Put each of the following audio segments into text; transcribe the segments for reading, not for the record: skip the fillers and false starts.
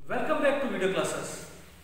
Welcome back to video classes.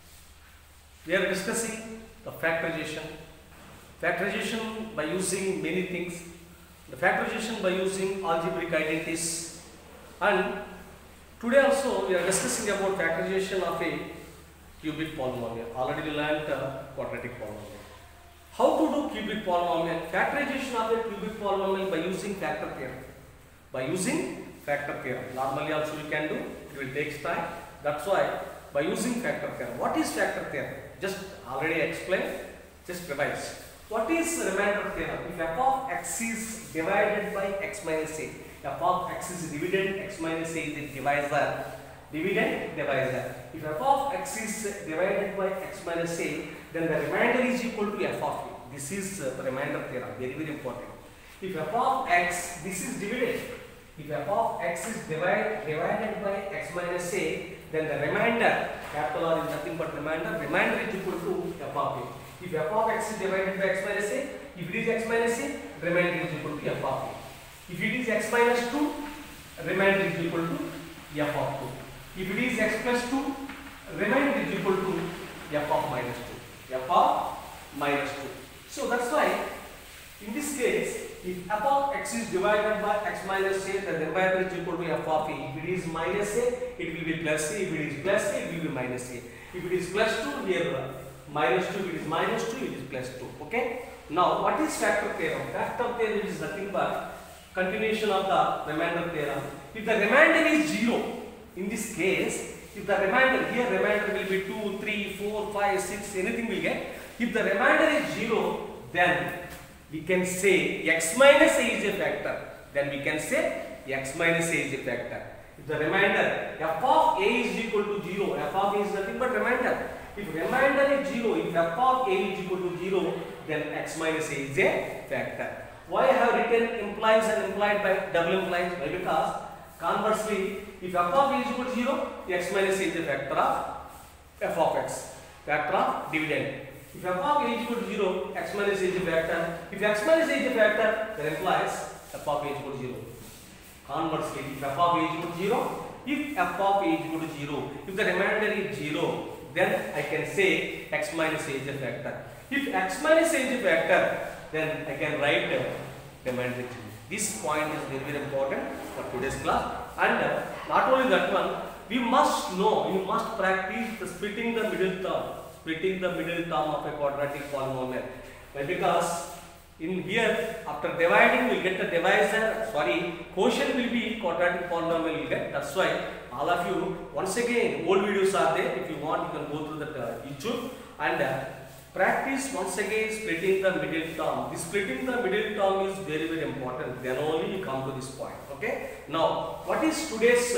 We are discussing the factorization. Factorization by using many things. The factorization by using algebraic identities. And today also we are discussing about factorization of a cubic polynomial. Already we learned quadratic polynomial. How to do cubic polynomial? Factorization of a cubic polynomial by using factor theorem. By using factor theorem. Normally also we can do. It will take time. That's why by using factor theorem. What is factor theorem? Just already explained. Just revise. What is remainder theorem? If f of x is divided by x minus a, f of x is dividend, x minus a is a divisor. Dividend, divisor. If f of x is divided by x minus a, then the remainder is equal to f of a. This is the remainder theorem. Very, very important. If f of x, this is dividend. If f of x is divided by x minus a, then the remainder, capital R is nothing but remainder is equal to f of a. If f of x is divided by x minus a, if it is x minus a, remainder is equal to f of a. If it is x minus 2, remainder is equal to f of 2. If it is x plus 2, remainder is equal to f of minus 2. f of minus 2. So that's why in this case, if f of x is divided by x minus a, the remainder is equal to f of a. If it is minus a, it will be plus a. If it is plus a, it will be minus a. If it is plus 2, here minus 2. If it is minus 2, it is plus 2. Okay. Now, what is factor theorem? Factor theorem is nothing but continuation of the remainder theorem. If the remainder is 0, in this case, if the remainder, here remainder will be 2, 3, 4, 5, 6, anything will get. If the remainder is 0, then we can say x minus a is a factor. Then we can say x minus a is a factor. If the remainder f of a is equal to 0, f of a is nothing but remainder. If remainder is 0, if f of a is equal to 0, then x minus a is a factor. Why I have written implies and implied by double implies? Why? Because conversely, if f of a is equal to 0, x minus a is a factor of f of x, factor of dividend. If f of a is equal to 0, x minus a is a factor. If x minus a is a factor, then implies f of a is equal to 0. Conversely, if f of a is equal to 0, if f of a is equal to 0, if the remainder is 0, then I can say x minus a is a factor. If x minus a is a factor, then I can write remainder is 0. This point is very, very important for today's class. And not only that one, we must know, you must practice the splitting the middle term. Splitting the middle term of a quadratic polynomial. Why? Because in here, after dividing, we will get the divisor, quotient will be quadratic polynomial will get. That's why all of you, once again, old videos are there. If you want, you can go through that YouTube and practice once again splitting the middle term. This splitting the middle term is very, very important. Then only you come to this point. Okay. Now, what is today's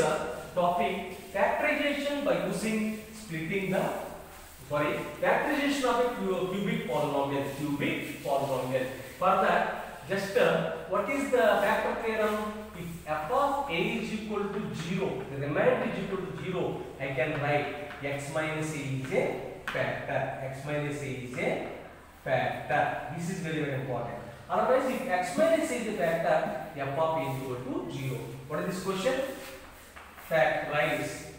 topic? Factorization by using splitting the factorization of a cubic polynomial. Cubic polynomial. For that, just what is the factor theorem? If f of a is equal to 0, the remainder is equal to 0, I can write x minus a is a factor. X minus a is a factor. This is very, very important. Otherwise, if x minus a is a factor, f of a is equal to 0. What is this question? Factorize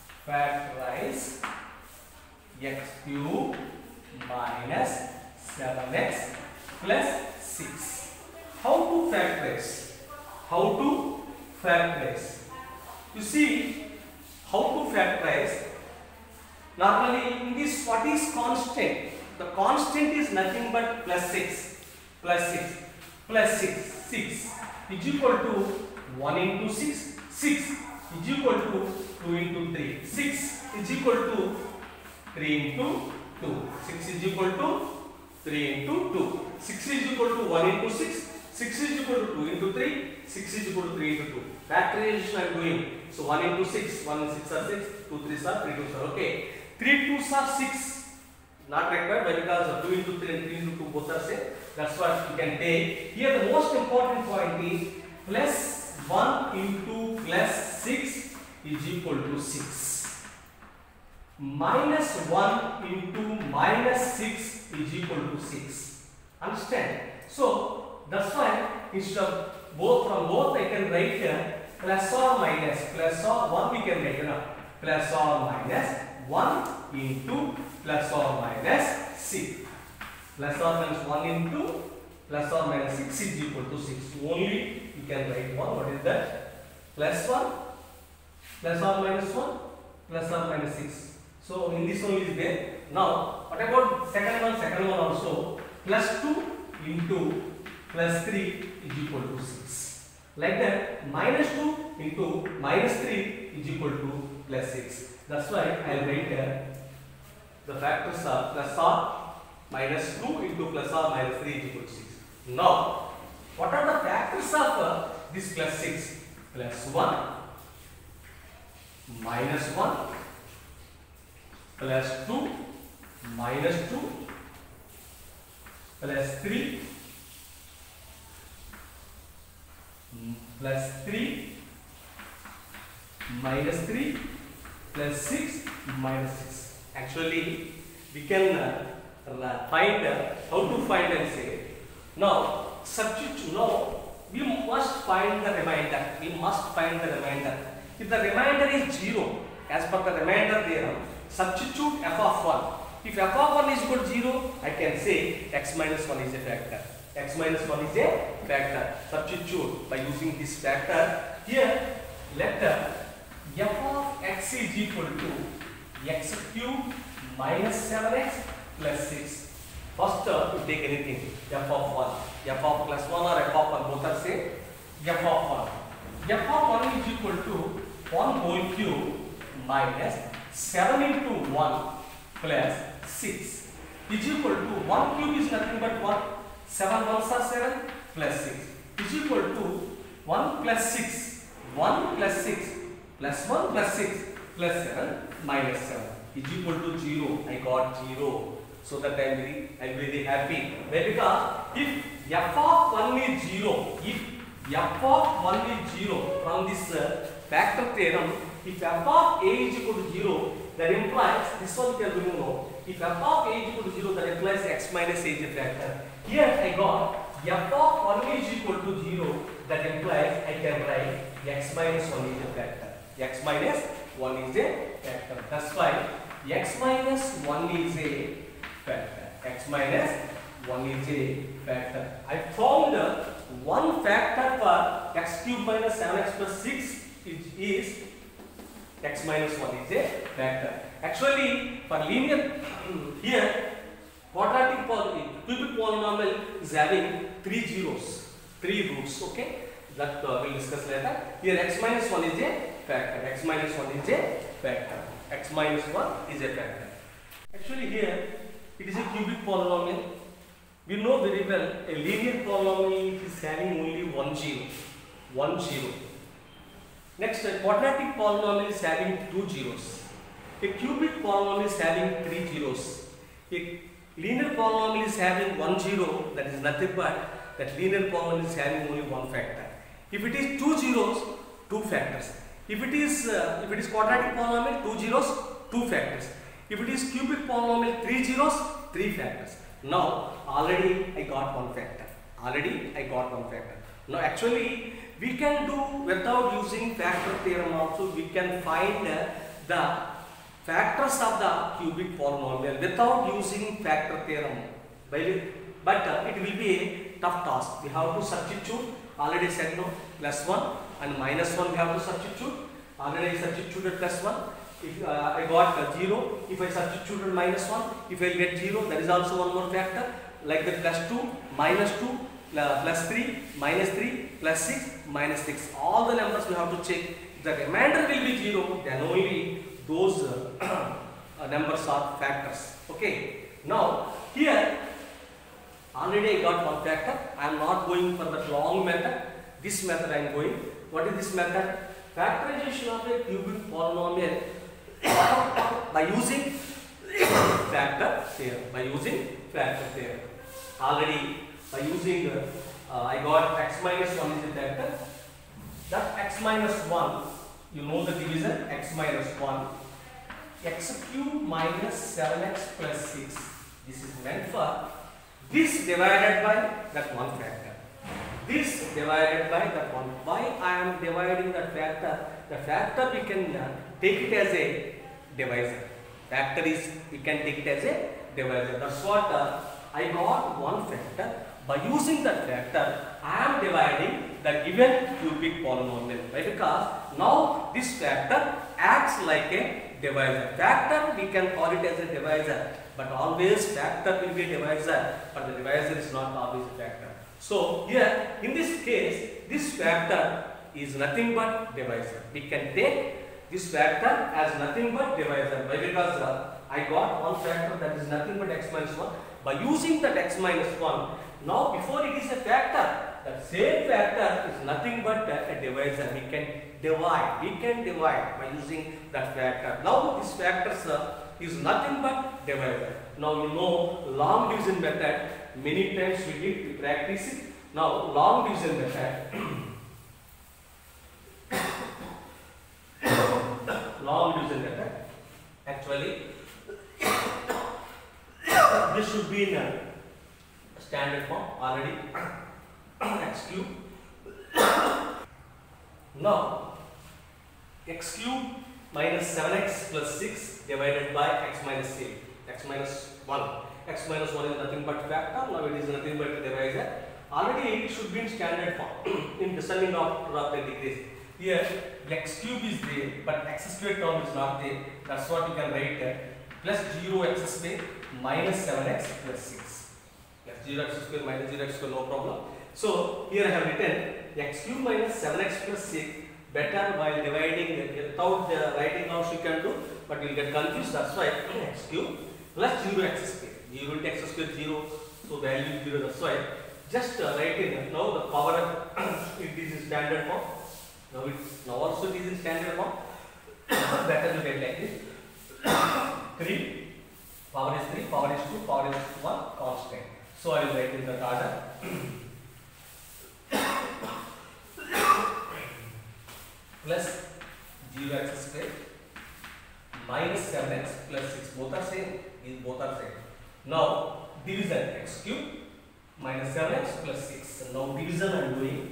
x cube minus 7x plus 6. How to factorize? How to factorize? You see, how to factorize? Normally, in this, what is constant? The constant is nothing but plus 6. Plus 6. Plus 6. 6 is equal to 1 into 6. 6 is equal to 2 into 3. 6 is equal to 3 into 2. 6 is equal to 3 into 2. 6 is equal to 1 into 6. 6 is equal to 2 into 3. 6 is equal to 3 into 2. Factorization I am doing. So 1 into 6. 1 and 6 are 6. 2 3s are 3 2s are. Okay. 3 2s are 6. Not required. Why? Because 2 into 3 and 3 into 2 both are same. That's what you can take. Here the most important point is plus 1 into plus 6 is equal to 6. Minus 1 into minus 6 is equal to 6. Understand? So that's why instead of both, from both I can write plus or minus, plus or 1 we can write, plus or minus 1 into plus or minus 6. Plus or minus 1 into plus or minus 6 is equal to 6. Only you can write 1. What is that? Plus 1, plus or minus 1, plus or minus 6. So in this only is there. Now what about second one? Second one also plus 2 into plus 3 is equal to 6. Like that, minus 2 into minus 3 is equal to plus 6. That's why I will write the factors are plus or minus 2 into plus or minus 3 is equal to 6. Now, what are the factors of this plus 6? Plus 1, minus 1, plus 2, minus 2, plus 3, plus 3, minus 3, plus 6, minus 6. Actually, we can find how to find and say. Now, substitute. Now, we must find the remainder. We must find the remainder. If the remainder is 0, as per the remainder theorem, substitute f of 1. If f of 1 is equal to 0, I can say x minus 1 is a factor. X minus 1 is a factor. Substitute by using this factor. Here, let f of x is equal to x cube minus 7x plus 6. First, you take anything, f of 1, f of plus 1 or f of 1, both are same. F of 1. F of 1 is equal to 1 whole cube minus 7 into 1 plus 6 is equal to 1 cube is nothing but 1. 7 ones are 7 plus 6 is equal to 1 plus 6. 1 plus 6 plus 1 plus 6 plus 7 minus 7 is equal to 0. I got 0. So that I am very happy. Why? Because if f of 1 is 0, if f of 1 is 0 from this factor theorem, if f of a is equal to 0, that implies, this one we are going to know, if f of a is equal to 0, that implies x minus a is a factor. Here I got f of 1 is equal to 0, that implies I can write x minus 1 is a factor. X minus 1 is a factor. That's why x minus 1 is a factor. X minus 1 is a factor. I found one factor for x cube minus 7x plus 6 is x minus 1 is a factor. Actually, for linear, here quadratic cubic polynomial is having 3 zeros, 3 roots. Okay, that we'll discuss later. Here x minus 1 is a factor. X minus 1 is a factor. X minus 1 is a factor. Actually, here it is a cubic polynomial. We know very well a linear polynomial is having only 1 zero. 1 zero. Next, a quadratic polynomial is having 2 zeros. A cubic polynomial is having 3 zeros. A linear polynomial is having 1 zero, that is nothing but that linear polynomial is having only 1 factor. If it is 2 zeros, 2 factors. If it is quadratic polynomial, 2 zeros, 2 factors. If it is cubic polynomial, 3 zeros, 3 factors. Now, already I got 1 factor. Already I got 1 factor. Now, actually, we can do without using factor theorem also, we can find the factors of the cubic polynomial without using factor theorem. But it will be a tough task. We have to substitute. Already said no, plus 1 and minus 1 we have to substitute. Already I substituted plus 1. If I got 0, if I substituted minus 1, if I get 0, that is also one more factor. Like the plus 2, minus 2, plus 3, minus 3, plus 6, minus 6. All the numbers we have to check. If the remainder will be 0, then only those numbers are factors. Okay. Now, here, already I got 1 factor. I am not going for the long method. This method I am going. What is this method? Factorization of a cubic polynomial by using factor theorem. By using factor theorem. Already by using I got x minus 1 is a factor. That x minus 1, you know the division, x minus 1, x cube minus 7x plus 6. This is meant for this divided by that 1 factor. this divided by that one. Why I am dividing that factor? The factor we can take it as a divisor. Factor is, we can take it as a divisor. That's what I got one factor. By using that factor, I am dividing the given cubic polynomial. Right? Because now this factor acts like a divisor. Factor we can call it as a divisor, but always factor will be a divisor, but the divisor is not always a factor. So here in this case, this factor is nothing but divisor. We can take this factor as nothing but divisor. Why? Because I got one factor that is nothing but x minus 1. By using that x minus 1, now before it is a factor, that same factor is nothing but a divisor. We can divide by using that factor. Now this factor is nothing but divisor. Now you know long division method, many times we practice it. Now long division method, actually this should be in a standard form already. X cube. Now x cube minus 7x plus 6 divided by x minus 8, x minus 1. X minus 1 is nothing but factor. Now it is nothing but a divisor. Already it should be in standard form in descending order of the degrees. Here x cube is there, but x square term is not there. That's what you can write there. Plus 0x square minus 7x plus 6. Plus 0x square minus 0x square, no problem. So here I have written x cube minus 7x plus 6. Better while dividing without writing out you can do, but you will get confused. That's why x cube plus 0x square. 0 into x square 0, so value 0. That's why just write in now the power it is in standard form. Now also it is in standard form. Better to get like this. 3 power is 3, power is 2, power is 1 constant. So I will write in that order. Plus 0x square minus 7x plus 6, both are same. These both are same. Now division x cube minus 7x plus 6. So now division I am doing.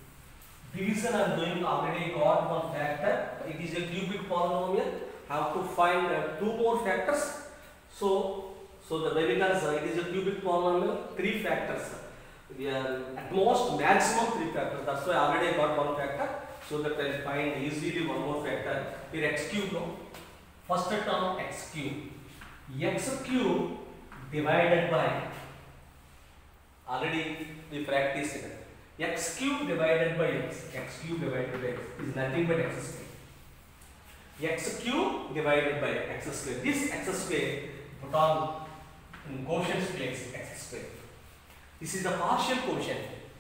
Already got one factor. It is a cubic polynomial. Have to find two more factors. So the because it is a cubic polynomial, 3 factors. We are at most maximum 3 factors. That's why already I got one factor. So that I will find easily one more factor. Here x cube. No? First term x cube. X cube divided by, already we practiced it. X cube divided by x. X cube divided by x is nothing but x square. X cube divided by x square. This x square put on in quotient place x square. This is the partial quotient.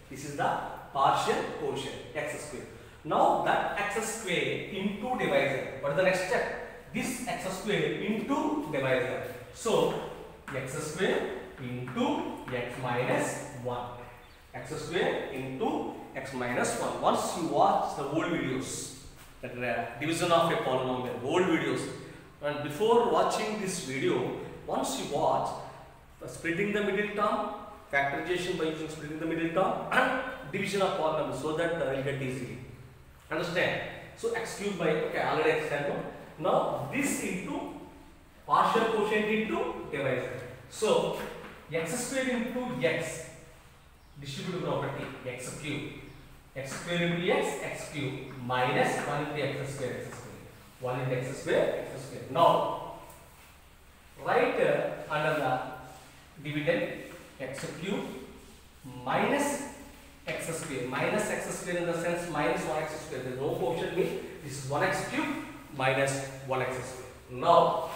X square. Now that x square into divisor. What is the next step? This x square into divisor. So x square into x minus 1. X square into x minus 1. Once you watch the old videos, that division of a polynomial, old videos, and before watching this video, once you watch splitting the middle term, factorization by using splitting the middle term, and division of polynomial, so that you get easily. Understand? So x cube by, okay, already x stand. Now this into partial quotient into divisor. So x square into x, distributive property, x cube. X square into x cube minus 1 into x square. 1 into x square. Now write under the dividend x cube minus x square. Minus x square in the sense minus 1x square. There is no quotient means this is 1x cube minus 1x square. Now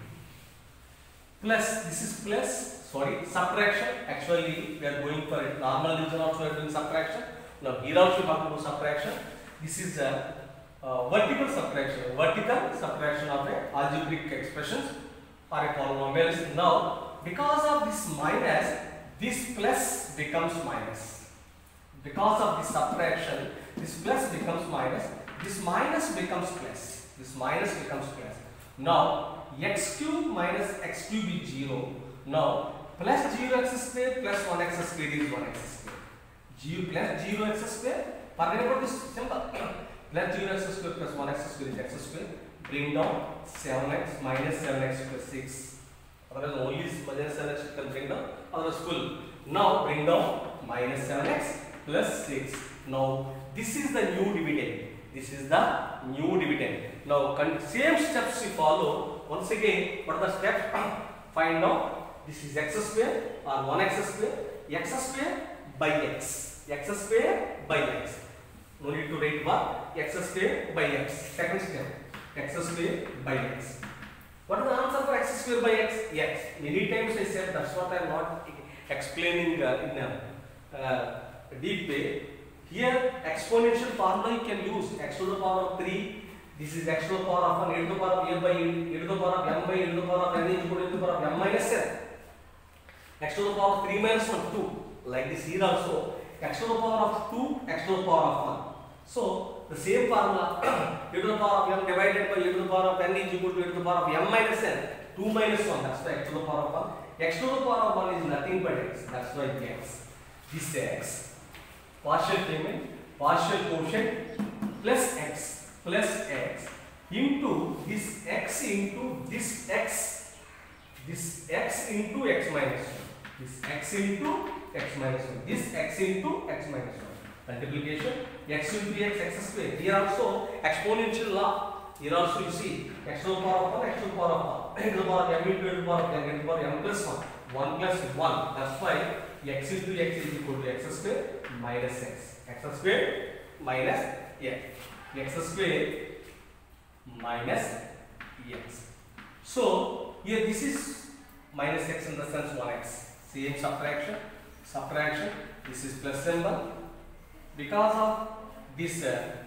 plus, this is plus, subtraction. Actually we are going for it. Normal division also we are doing subtraction. Now here also you have to do subtraction. This is a vertical subtraction of a algebraic expressions or a polynomials. Now because of this minus, this plus becomes minus. Because of this subtraction, this plus becomes minus, this minus becomes plus. Now x cube minus x cube is 0. Now plus 0x square plus 1x square is 1x square. 0 plus 0x square. Forget about this symbol. Plus 0x square plus 1x square is x square. Bring down 7x minus 7x plus 6. Otherwise only minus 7x you can bring down. Otherwise full. Now bring down minus 7x plus 6. Now this is the new dividend. This is the new dividend. Now same steps we follow. Once again, what are the steps? Find out this is x square or 1x square. X square by x. X square by x. No need to write what? X square by x. Second step. X square by x. What is the answer for x square by x? X. Many times I said, that's what I am not explaining in a deep way. Here exponential formula you can use. X to the power of 3. This is x to the power of 1, e to the power of a by e to the power of m by e to the power of n is equal to the power of m minus n. X to the power of 3 minus 1, 2. Like this here also. X to the power of 2, x to the power of 1. So the same formula e to the power of m divided by e to the power of n is equal to e to the power of m minus n. 2 minus 1, that's the x to the power of 1. X to the power of 1 is nothing but x. That's why x. This x. Partial payment, partial quotient plus x into this x into this x. This x into x minus 1. This x into x minus 1. This x into x minus 1. Multiplication x into x square. Here also exponential law. Here also you see x to the power of 1, x to the power of 1. E to the power of m into e to the power of n, e to the power of m plus 1. 1 plus 1. That's why x into x is equal to x square minus x. X square minus x. X square minus x. So here this is minus x in the sense 1x. Same subtraction. Subtraction. This is plus symbol. Because of this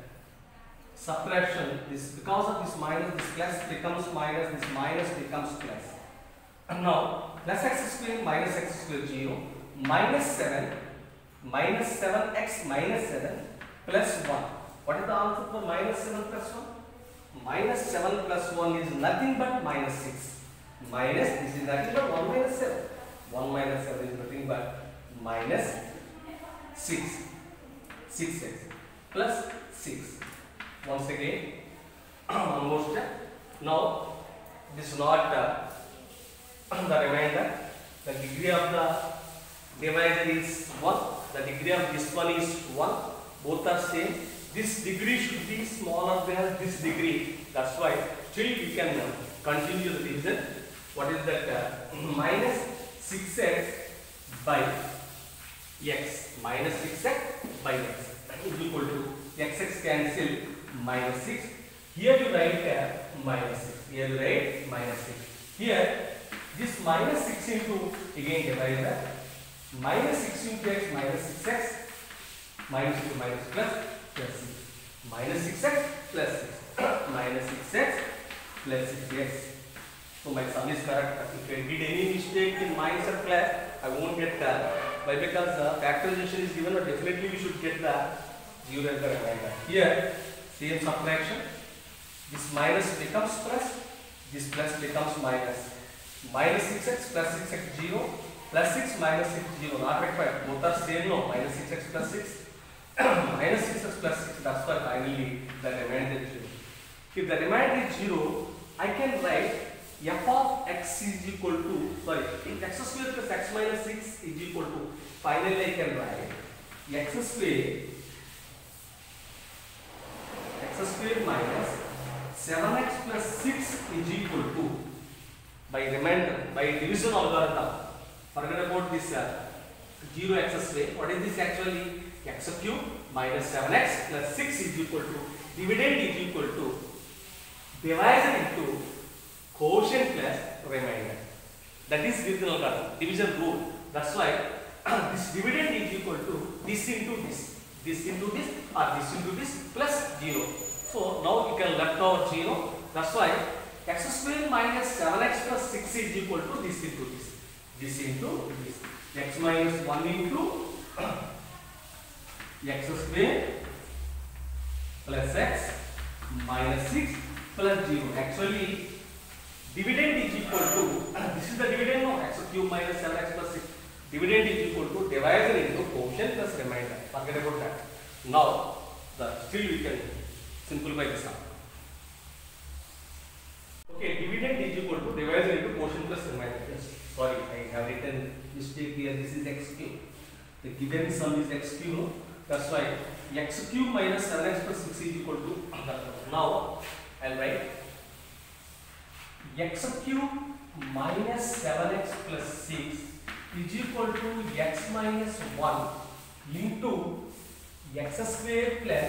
subtraction, because of this minus, this plus becomes minus, this minus becomes plus. And now plus x square minus x square 0 minus 7 minus 7x minus 7 plus 1. What is the answer for minus 7 plus 1? Minus 7 plus 1 is nothing but minus 6. Minus, this is nothing but 1 minus 7. 1 minus 7 is nothing but minus 6. 6x plus 6. Once again, one more step. Now, this is not the remainder. The degree of the divisor is 1. The degree of this one is 1. Both are same. This degree should be smaller than this degree. That's why still we can continue the division. What is that? Minus 6x by x. Minus 6x by x is equal to xx cancel minus 6. Here you write minus 6. Here you write minus 6. Here this minus 6 into again divisor. Minus 6 into x minus 6x minus into minus plus 6. Minus 6x plus 6. Minus 6x plus 6x. So my sum is correct. If I did any mistake in minus or plus, I won't get that. Why? Because factorization is given, but definitely we should get the 0 as the remainder. Here, same subtraction. This minus becomes plus. This plus becomes minus. Minus 6x plus 6x 0. Plus 6 minus 6 0. Not required. Both are same. No. Minus 6x plus 6. Minus 6x plus 6. That's why finally the remainder is 0. If the remainder is 0, I can write f of x is equal to, sorry, if x square plus x minus 6 is equal to, finally I can write x square minus 7x plus 6 is equal to, by remainder, by division algorithm, forget about this 0x square. What is this actually? X cube minus 7x plus 6 is equal to, dividend is equal to, divisor into quotient plus remainder. That is division rule. That's why this dividend is equal to this into this, this into this, or this into this plus 0. So now you can left over 0. That's why x square minus 7x plus 6 is equal to this into this, this into this. X minus 1 into x square plus x minus 6 plus 0. Actually, dividend is equal to, this is the dividend, no, x cube minus 7x plus 6. Dividend is equal to divisor into quotient plus remainder. Forget about that. Now, still we can simplify this up. Okay, dividend is equal to divisor into quotient plus remainder. Yes, sorry, I have written mistake here. This is x cube. The given sum is x cube. That's why x cube minus 7x plus 6 is equal to that. Now, I'll write x cube minus 7x plus 6 is equal to x minus 1 into x square plus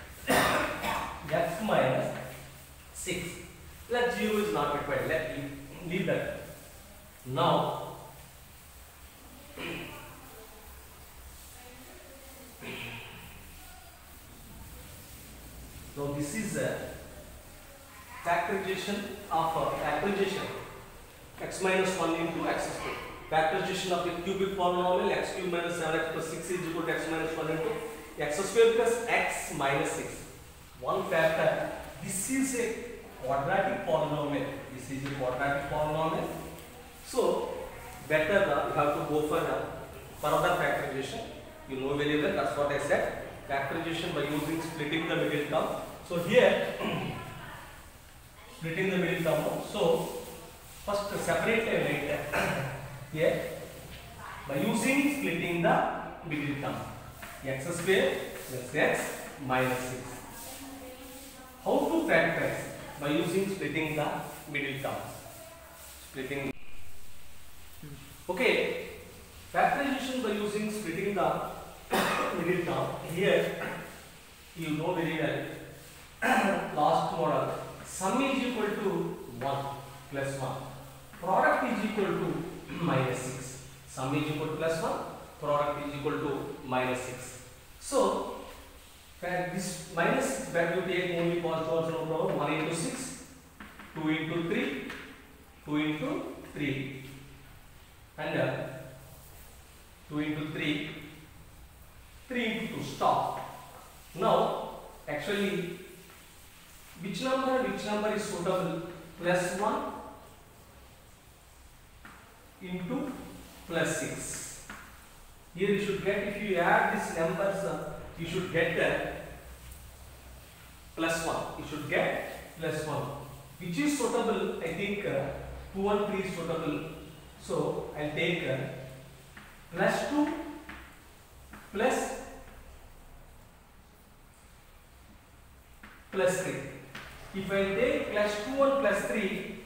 x minus 6. Let 0 is not required. Let leave that. Now, this is a factorization of x minus 1 into x square. Factorization of the cubic polynomial x cube minus 7x plus 6 is equal to x minus 1 into x square plus x minus 6. One factor. This is a quadratic polynomial. So, better you have to go for further factorization. You know very well, that's what I said. Factorization by using splitting the middle term. So, here, splitting the middle term. So, first separately I write here by using splitting the middle term. X square plus x minus 6. How to factorize? By using splitting the middle term. Okay, factorization by using splitting the middle term. Here, you know very well, last model, sum is equal to 1 plus 1. Product is equal to minus 6. Sum is equal to plus 1. Product is equal to minus 6. So, this minus 6 back you take only positive also no problem. 1 into 6, 2 into 3, 2 into 3, and 2 into 3, 3 into 2. Stop. Now, actually, which number is suitable? Plus 1 into plus 6. Here you should get, if you add these numbers, you should get plus 1. You should get plus 1. Which is suitable? I think 2 and 3 is suitable. So, I'll take plus 2 plus 3. If I take plus 2 and plus 3,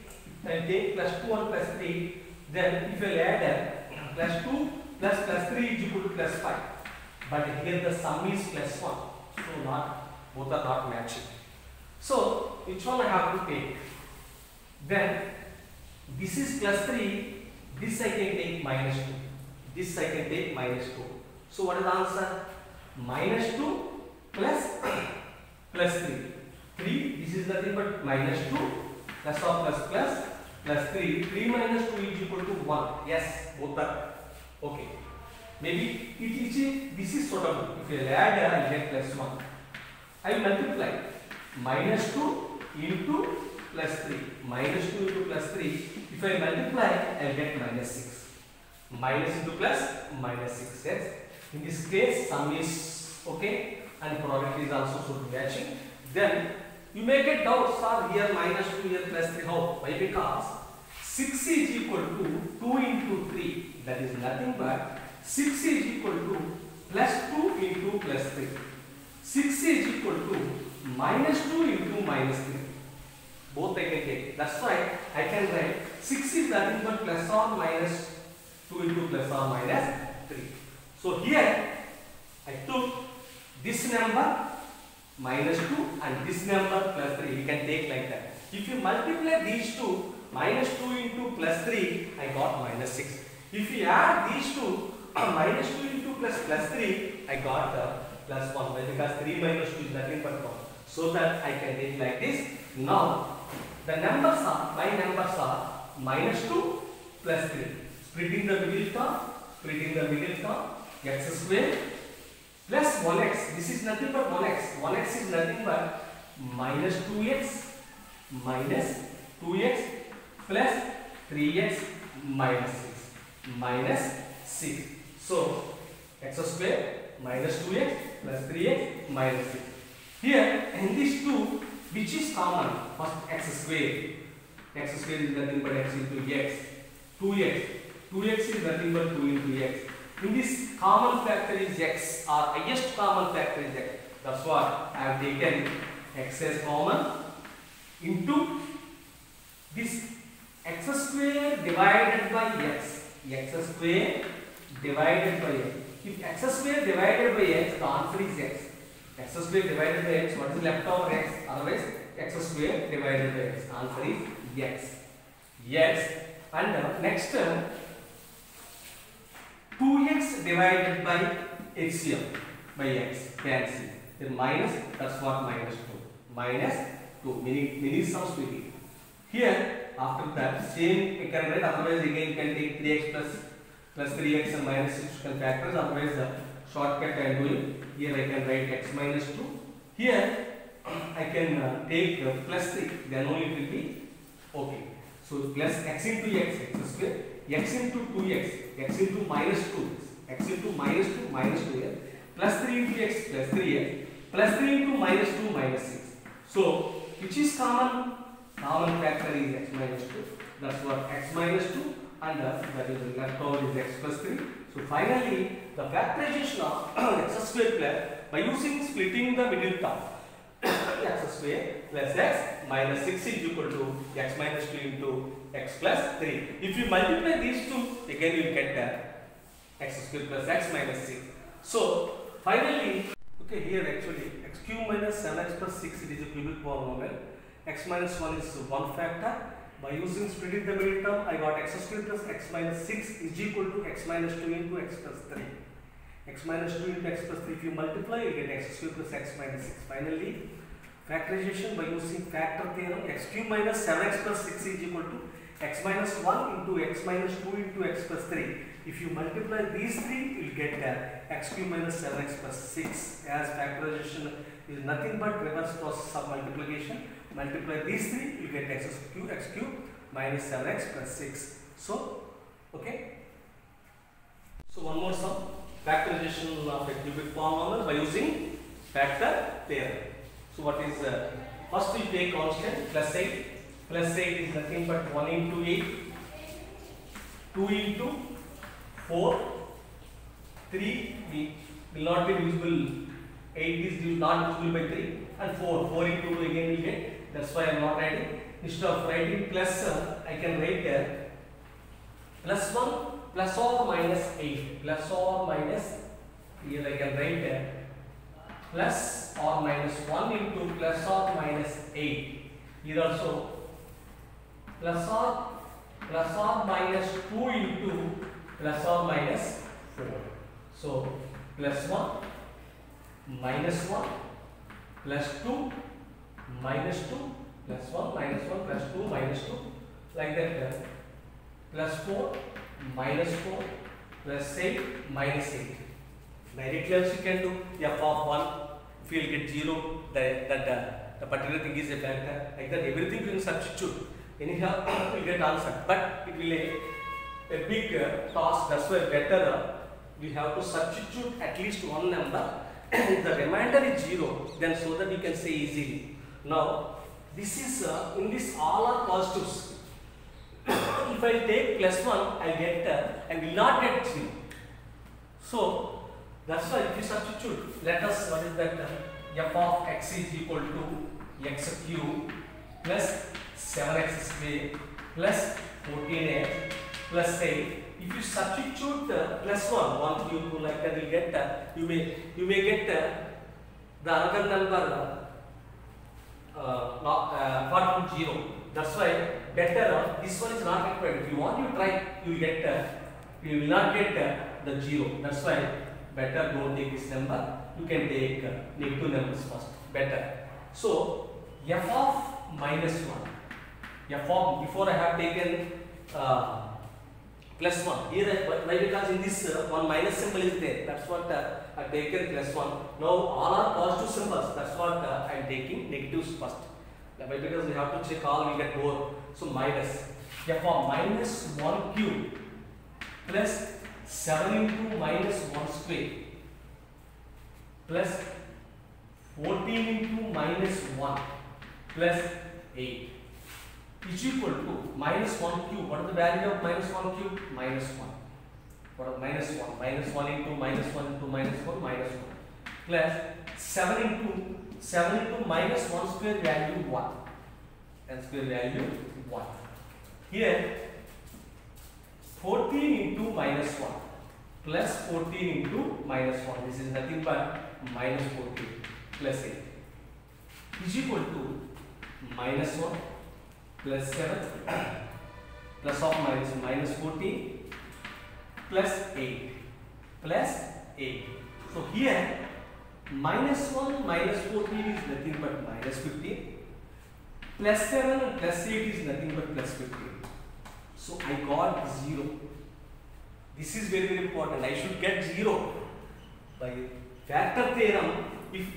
then if I add plus 2 plus 3 is equal to plus 5. But here the sum is plus 1. So both are not matching. So which one I have to take? Then this is plus 3. This I can take minus 2. This I can take minus 2. So what is the answer? Minus 2 plus 3. 3. This is nothing but minus 2 plus plus 3. 3 minus 2 is equal to 1. Yes, both are okay. Maybe this is suitable. If you add, I get plus 1. I will multiply minus 2 into plus 3. Minus 2 into plus 3. If I multiply, I will get minus 6. Minus into plus minus 6. Yes. In this case, sum is okay and product is also should be matching. Then you may get doubts, sir, here minus 2, here plus 3. How? Why? Because 6 is equal to 2 into 3. That is nothing but 6 is equal to plus 2 into plus 3. 6 is equal to minus 2 into minus 3. Both I can take. That's why I can write 6 is nothing but plus or minus 2 into plus or minus 3. So here I took this number minus 2 and this number plus 3. You can take like that. If you multiply these two, minus 2 into plus 3, I got minus 6. If you add these two, minus 2 into plus 3, I got plus 1. Why? Because 3 minus 2 is nothing but 1. So that I can take like this. Now, my numbers are minus 2 plus 3. Splitting the middle term, x square plus 1x. This is nothing but 1x. 1x is nothing but minus 2x plus 3x minus 6. Minus 6. So x square minus 2x plus 3x minus 6. Here in these two, which is common? First x square. X square is nothing but x into x. 2x. 2x is nothing but 2 into x. In this common factor is x, or highest common factor is x. That's what I have taken x as common into this x square divided by x. X square divided by x. If x square divided by x, the answer is x. X square divided by x, what is left over x? Otherwise, x square divided by x. Answer is x. Yes. And next term, 2x divided by HCF by x. Cancel. Then minus, that's what minus 2. Minus 2. Many sums we get. Here, after that, same you can write. Otherwise, again you can take 3x plus 3x and minus 6 can factors. Otherwise, the shortcut I am doing. Here I can write x minus 2. Here I can take plus 3. Then only it will be okay. So plus x into x square, x into 2x, x into minus 2, x into minus 2 minus 2x, plus 3 into x plus 3x, plus 3 into minus 2 minus 6. So which is common? Common factor is x minus 2. That's what x minus 2, and that is left over is x plus 3. So finally, the factorization of x square plus by using splitting the middle term. X square plus x minus 6 is equal to x minus 2 into x plus 3. If you multiply these two, again you will get x square plus x minus 6. So finally, okay, here actually x cube minus 7x plus 6, it is a cubic polynomial. X minus 1 is one factor. By using splitting the middle term, I got x square plus x minus 6 is equal to x minus 2 into x plus 3. X minus 2 into x plus 3, if you multiply, you get x square plus x minus 6. Finally, factorization by using factor theorem, x cube minus 7x plus 6 is equal to x minus 1 into x minus 2 into x plus 3. If you multiply these three, you will get x cube minus 7x plus 6. As factorization is nothing but reverse process of multiplication. Multiply these three, you get x cube minus 7x plus 6. So, okay. So one more sum. Factorization of a cubic polynomial by using factor theorem. So what is first we take constant plus 8. Plus 8 is nothing but 1 into 8, 2 into 4, 3 will not be divisible. 8 is not divisible by 3, and 4 into 2 again we get. That's why I am not writing. Instead of writing plus, I can write there plus 1 plus or minus 8. Plus or minus, here I can write there plus or minus 1 into plus or minus 8. Here also plus or minus 2 into plus or minus 4. So plus 1 minus 1 plus 2 minus 2 plus 1 minus 1 plus 2 minus 2, like that. Plus 4 minus 4 plus 8 minus 8. Directly also you can do f of 1. If you will get 0, the particular thing is a factor. Like that, everything you can substitute. Anyhow, you will get answer. But it will be a big task. That's why better we have to substitute at least one number. If the remainder is 0, then so that you can say easily. Now, this is in this all are positives. If I take plus 1, I will not get 0. So that's why if you substitute, let us, what is that? F of x is equal to x cube plus 7x square plus 14x plus 8. If you substitute plus 1 cube 2 like that, you get you may get the another number apart from 0. That's why better this one is not required. If you want, you try, you will get you will not get the 0. That's why better don't take this number. You can take negative numbers first. Better. So f of minus 1. F of, before I have taken plus 1. Here, why? Because in this one minus symbol is there. That's what I have taken plus 1. Now all are positive symbols. That's what I am taking negatives first. Why? Because we have to check all, we get more. So minus f of minus 1 cube plus 7 into minus 1 square plus 14 into minus 1 plus 8 is equal to minus 1 cube. What is the value of minus 1 cube? Minus 1. What is minus 1? Minus 1 into minus 1 into minus 1 minus 1 plus 7 into minus 1 square value 1 and square value 1. Here 14 into minus 1 plus 14 into minus 1. This is nothing but minus 14 plus 8 is equal to minus 1 plus 7 plus of minus 14 plus 8 plus 8. So here minus 1 minus 14 is nothing but minus 15 plus 7 and plus 8 is nothing but plus 15. So I got 0. This is very important. I should get 0 by factor theorem.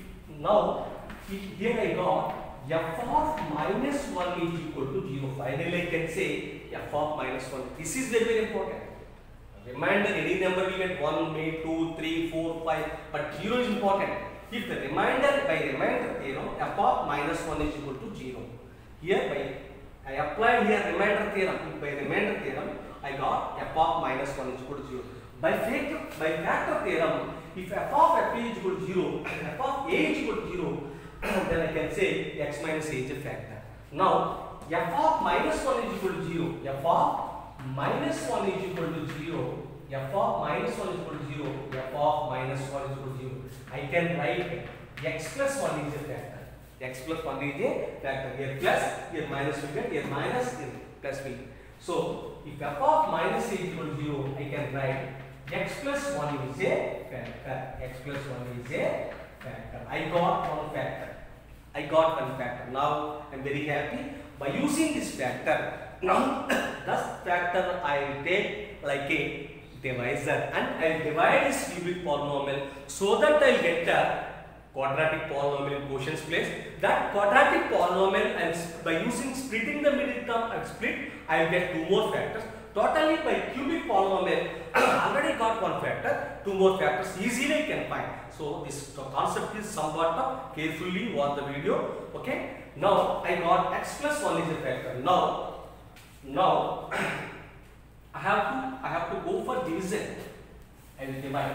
Here I got f of minus 1 is equal to 0. Finally I can say f of minus 1. This is very important. Remainder, any number will get 1, 2, 3, 4, 5, but 0 is important. If the remainder, by remainder theorem, f of minus 1 is equal to 0. Here I applied here remainder theorem. By remainder theorem, I got f of minus 1 is equal to 0. By factor theorem, if f of f is equal to 0, f of a is equal to 0, then I can say x minus a is a factor. Now, f of minus 1 is equal to 0. F of minus 1 is equal to 0. F of minus 1 is equal to 0. F of minus 1 is equal to 0. I can write x plus 1 is a factor. X plus 1 is a factor. Here plus, here minus will get, here minus, here plus will get. So, if f of minus a is equal to 0, I can write x plus 1 is a factor. X plus 1 is a factor. I got one factor. Now, I am very happy. By using this factor, now this factor I will take like a divisor and I will divide this cubic polynomial so that I will get a quadratic polynomial in quotients place. That quadratic polynomial, by using splitting the middle term and split, I will get 2 more factors. Totally by cubic polynomial, I already got one factor, 2 more factors easily I can find. So this concept is somewhat carefully watch the video. Okay. Now I got x plus 1 is a factor. Now I have to go for division. I will divide.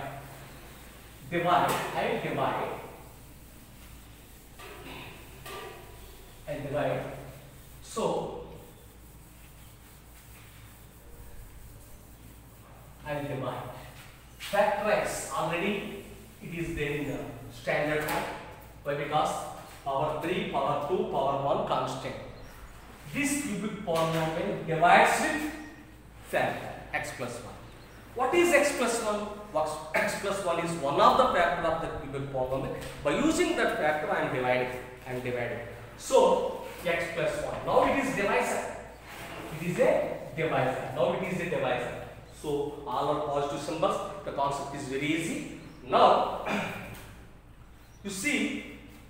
So I will divide. Factor x already it is there in the standard form. Why? Because power 3, power 2, power 1 constant. This cubic polynomial divides with factor x plus 1. What is x plus 1? X plus 1 is one of the factor of the cubic polynomial. By using that factor, I am dividing. So x plus 1. Now it is divisor. Now it is a divisor. So all are positive symbols. The concept is very easy. Now you see.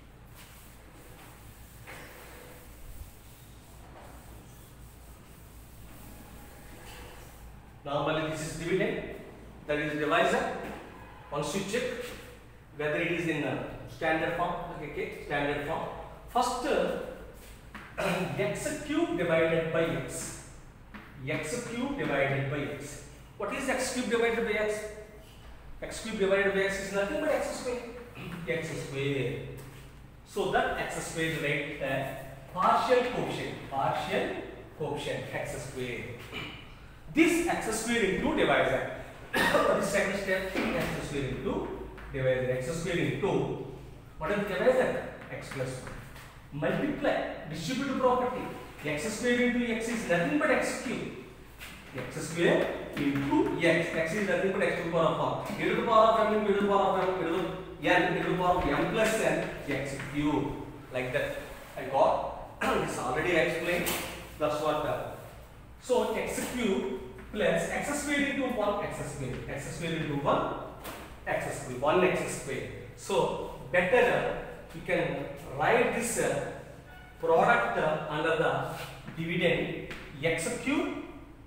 Normally this is dividend, that is divisor. Once you check whether it is in standard form, standard form. First, x cube divided by x. X cube divided by x. What is x cube divided by x? X cube divided by x is nothing but x square. X square. So that x square is like partial quotient x square. This x square into divisor. The second step, x square into divisor. X square into what is divisor? X plus 1. Multiply distributive property. X square into x is nothing but x cube. X square into x. X is nothing but x to the power of 1. E to the power of m, e to the power of m, e to the n, e to the power of m plus n, x cube. Like that. I got this already explained. That's what. So x cube plus x square into 1 x square. X square into 1 x square. 1 x square. So better we can write this product under the dividend x cube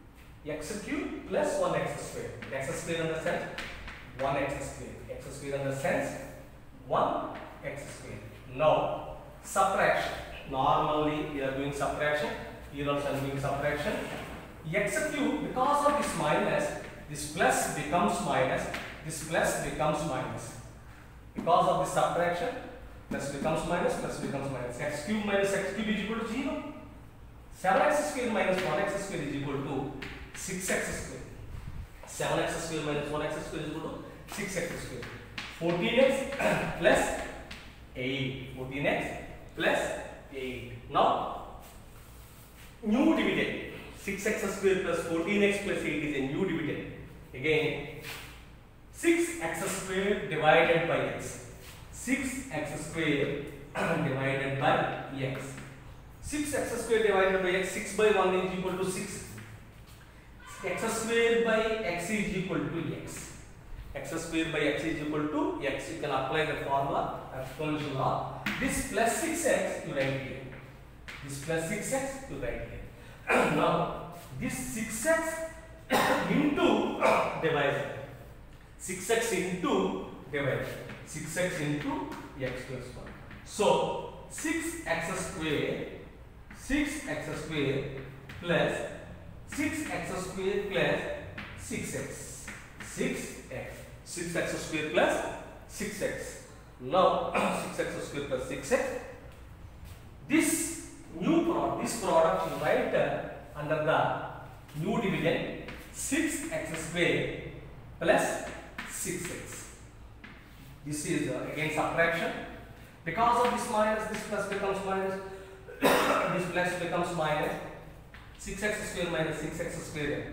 x cube plus 1x square. X square in the sense 1x square. X square in the sense 1x square. Now subtraction. Normally we are doing subtraction. Here also I am doing subtraction. X cube, because of this minus, this plus becomes minus. This plus becomes minus. Because of this subtraction, plus becomes minus, plus becomes minus. X cube minus x cube is equal to 0. 7x square minus 1x square is equal to 6x square. 7x square minus 1x square is equal to 6x square. 14x plus 8. 14x plus 8. Now, new dividend. 6x square plus 14x plus 8 is a new dividend. Again, 6x square divided by x. 6x square divided by x. 6x square divided by x. 6 by 1 is equal to 6. X square by x is equal to x. X square by x is equal to x. You can apply the formula, exponential law. This plus 6x you write here. This plus 6x you write here. Now, this 6x into divisor. 6x into divisor. 6x into x plus 1. So, 6x square plus 6x square plus 6x. 6x square plus 6x. Now, 6x square plus 6x. This product you write under the new dividend 6x square plus 6x. This is again subtraction. Because of this minus, this plus becomes minus. This plus becomes minus. 6x square minus 6x square.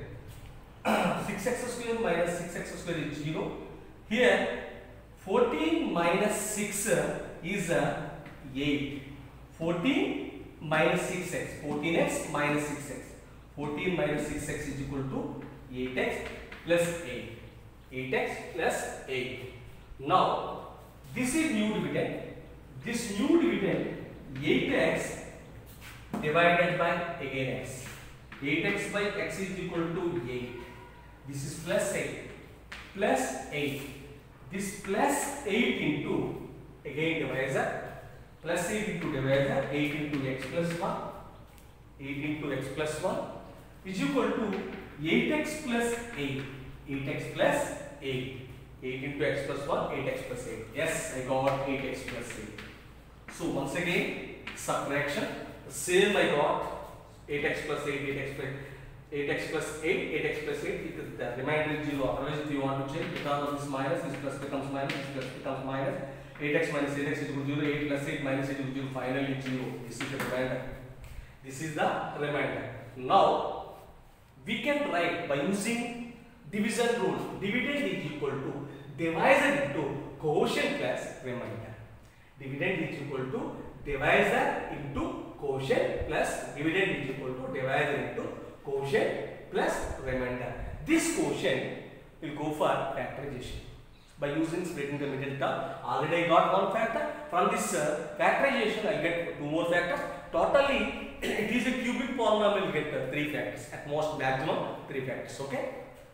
6x square minus 6x square is 0. Here 14 minus 6 is 8. 14 minus 6x. 14x minus 6x. 14 minus 6x is equal to 8x plus 8. 8x plus 8. Now, this is new dividend. This new dividend 8x divided by again x. 8x by x is equal to 8. This is plus 8. Plus 8. This plus 8 into again divisor. Plus 8 into divisor. 8 into x plus 1. 8 into x plus 1 is equal to 8x plus 8. 8x plus 8. 8 into x plus 1, 8x plus 8. Yes, I got 8x plus 8. So once again, subtraction. Same I got 8x plus 8, 8x plus 8, 8x plus 8. Because the remainder is 0. Otherwise, if you want to change, because of this minus, this plus becomes minus, this plus becomes minus. 8x minus 8x is equal to 0. 8 plus 8 minus 8 is equal to finally 0. This is the remainder. This is the remainder. Now, we can write by using division rule. Dividend is equal to divisor into quotient plus remainder. Dividend is equal to divisor into quotient plus dividend is equal to divisor into quotient plus remainder. This quotient will go for factorization by using splitting the middle term. Already I got one factor. From this factorization I get two more factors. Totally it is a cubic polynomial. Will get 3 factors at most, maximum 3 factors. Okay.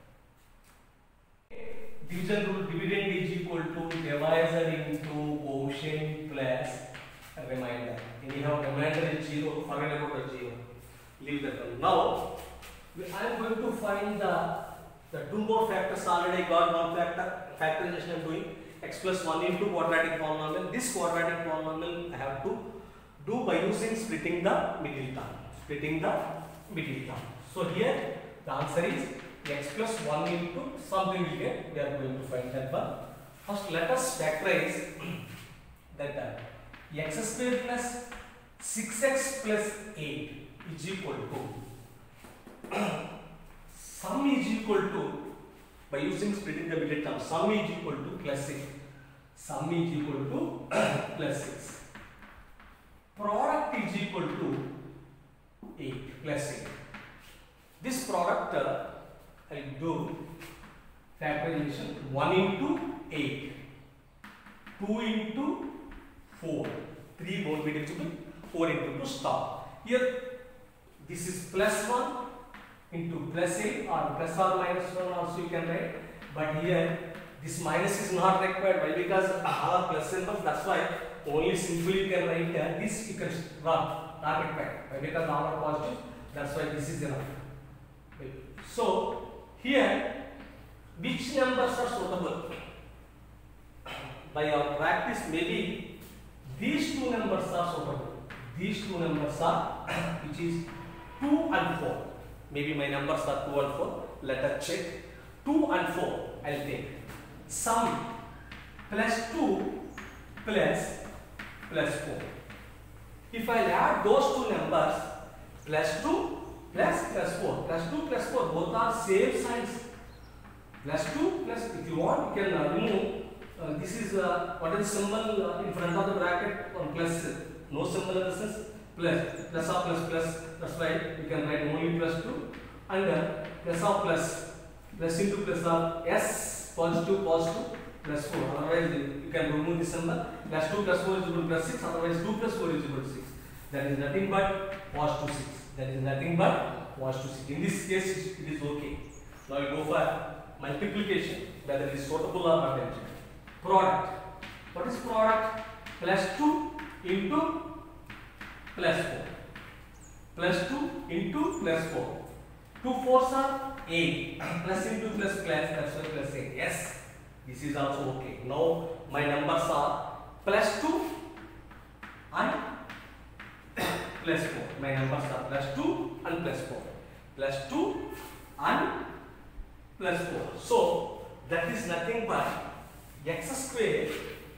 Division rule, dividend is equal to divisor into quotient plus remainder. Anyhow, remainder is 0. Forget about the 0. Leave that one. Now, I am going to find the two more factors. Already got one factor. Factorization I am doing x plus 1 into quadratic polynomial. This quadratic polynomial I have to do by using splitting the middle term. Splitting the middle term. So here the answer is x plus 1 into something we get. We are going to find that one. First, let us factorize that x square plus 6x plus 8 is equal to sum is equal to, by using splitting the middle term, sum is equal to plus 6. Sum is equal to plus 6. Product is equal to 8 plus 8. This product I will do factorization 1 into 8, 2 into 4, 3 won't be divisible, 4 into 2 stop. Here this is plus 1, into plus 8 or plus or minus 1 also you can write. But here this minus is not required. Why? Because all are plus numbers. That's why only simply you can write this. You can not required. Why? Because all are positive. That's why this is enough. So here, which numbers are suitable? By our practice, maybe these two numbers are suitable. These two numbers are which is 2 and 4. Maybe my numbers are 2 and 4. Let us check. 2 and 4. I'll take sum plus 2 plus 4. If I add those two numbers, plus 2 plus 4, plus 2 plus 4, both are same signs. Plus 2 plus, if you want, you can remove. This is what is the symbol in front of the bracket on plus. No symbol in the sense plus or plus. That's why you can write only plus 2 and plus or plus into plus or s positive plus 4. Otherwise you can remove this symbol. Plus 2 plus 4 is equal to plus 6. Otherwise 2 plus 4 is equal to 6. That is nothing but positive 6. That is nothing but positive 6. In this case it is okay. Now you go for multiplication, whether it is suitable or not. Product. What is product? Plus 2 into plus 4. Plus 2 into plus 4. 2 4s are 8. Plus into plus, that's why plus 8. Yes, this is also okay. Now my numbers are plus 2 and plus 4. My numbers are plus 2 and plus 4. Plus 2 and plus 4. So that is nothing but x square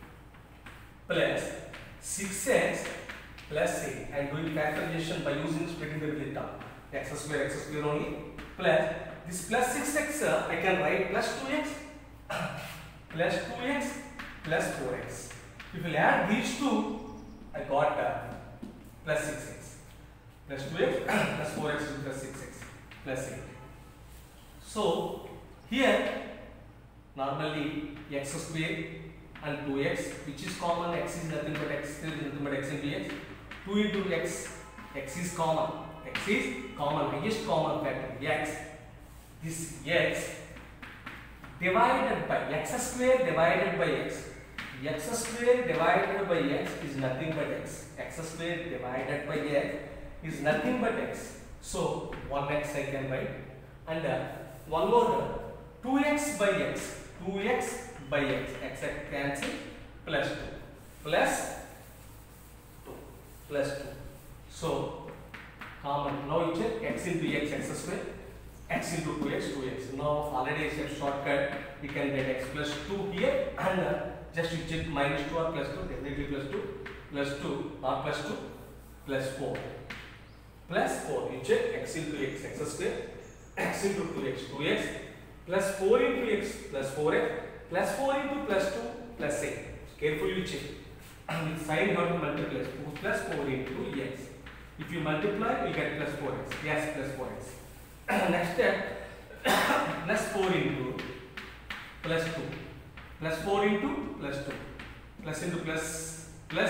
plus 6x plus 8. I am doing factorization by using splitting the delta. X square only plus this plus 6x I can write plus 2x plus 2x plus 4x. If you add these two, I got plus 6x plus 2x plus 4x plus 6x plus 8. So here normally x square and 2x, which is common. X is nothing but x, still nothing but x into x. 2 into x, x is common. X is common, highest common factor, x. This x divided by x square divided by x. X square divided by x is nothing but x. X square divided by x is nothing but x. So 1x I can write, and one more 2x by x. 2x by x. X cancel, plus 2 plus 2 plus 2. So common. Now you check x into x square, x into 2x. Now already I said shortcut, we can get x plus 2 here, and just you check minus 2 or plus 2, definitely plus 2 or plus 2 plus 4 plus 4. You check x into x square, x into 2x plus 4 into x plus 4x plus 4 into plus 2 plus 8. Carefully you check. With sign you have to multiply plus 4 into x. If you multiply, you get plus 4x. Yes, plus 4x. Next step, plus 4 into plus 2. Plus 4 into plus 2. Plus into plus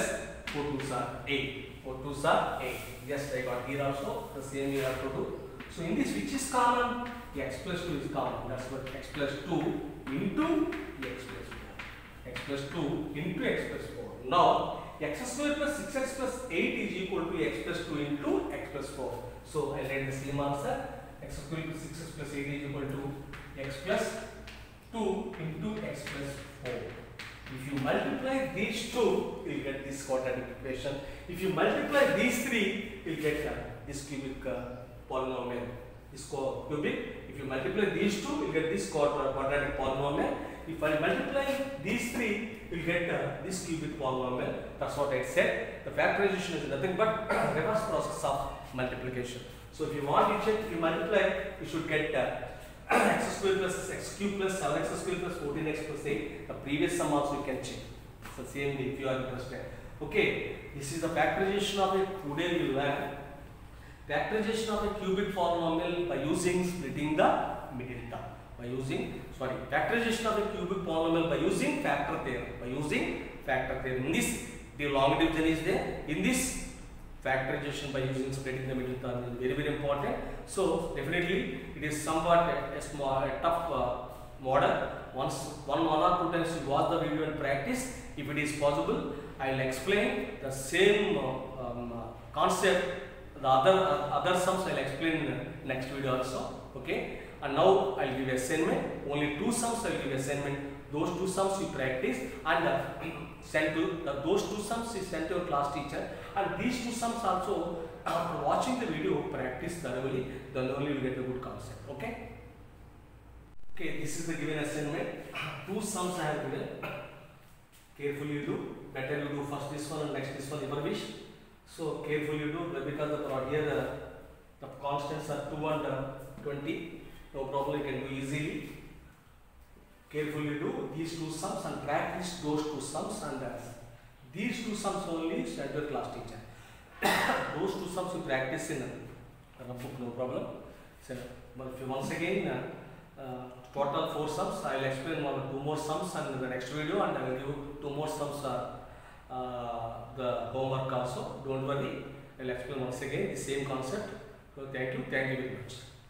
4 2s are 8. 4 2s are 8. Yes, I got here also. The same you have to do. So in this, which is common? X plus 2 is common. That's what x plus 2 into x plus 4. X plus 2 into x plus 4. Now, x square plus 6x plus 8 is equal to x plus 2 into x plus 4. So I write the same answer. X square plus 6x plus 8 is equal to x plus 2 into x plus 4. If you multiply these two, you will get this quadratic equation. If you multiply these three, you will get this cubic polynomial. This cubic. If you multiply these two, you will get this quadratic polynomial. If I multiply these three, you will get this cubic polynomial. That's what I said. The factorization is nothing but reverse process of multiplication. So if you want to check, if you multiply, you should get x square plus x cube plus 7x square plus 14x plus 8. The previous sum also you can check. So same way if you are interested. Okay, this is the factorization of it. Today we will learn factorization of a cubic polynomial by using splitting the middle term. Factorization of a cubic polynomial by using factor theorem. In this, the long division is there. In this, factorization by using splitting them into terms is very very important. So definitely it is somewhat a tough model. Once one or two times you watch the video and practice, if it is possible, I will explain the same concept. The other sums I will explain in the next video also. Okay. And now I will give assignment. Only 2 sums I will give assignment. Those 2 sums you practice and send to those 2 sums is sent to your class teacher. And these 2 sums also, after watching the video, practice thoroughly. Then only you will get a good concept. Okay. Okay. This is the given assignment. 2 sums I have given. Carefully you do. Better you do first this one and next this one. Your wish. So carefully you do, because here the constants are 2 and 20. No problem, you can do easily. Carefully do these 2 sums and practice those 2 sums, and these 2 sums only send your class teacher. Those 2 sums you practice in a book, no problem. So, once again, total 4 sums. I will explain 2 more sums in the next video, and I will give 2 more sums the homework also. Don't worry, I will explain once again the same concept. So thank you very much.